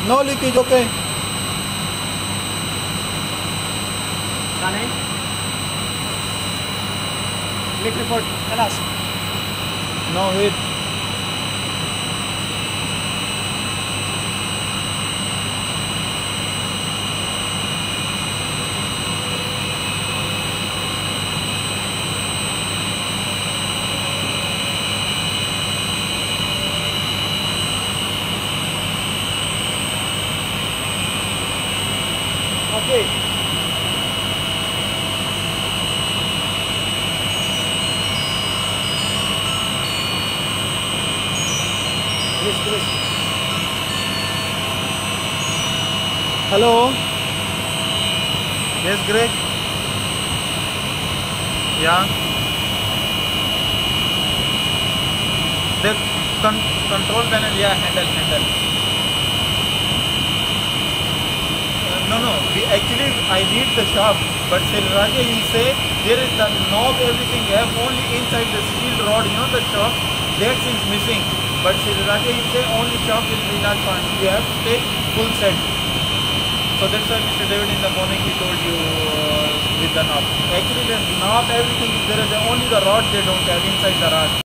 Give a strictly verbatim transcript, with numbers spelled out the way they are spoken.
No leakage, okay. Sane? Leak report, خلاص. No, wait. Okay. Please, please. Hello. Yes, Greg. Yeah. The con control panel, yeah, handle, handle. Uh, no, no. We actually, I need the shaft, but Silraja, he say there is the knob, everything you have only inside the steel rod. You know the shaft that is missing. But Silraja, he say only shaft will be not fine. You have to take full set. So that's why Mister David in the morning he told you uh, with the knob. Actually, the knob, everything is there. Only the rod they don't have inside the rod.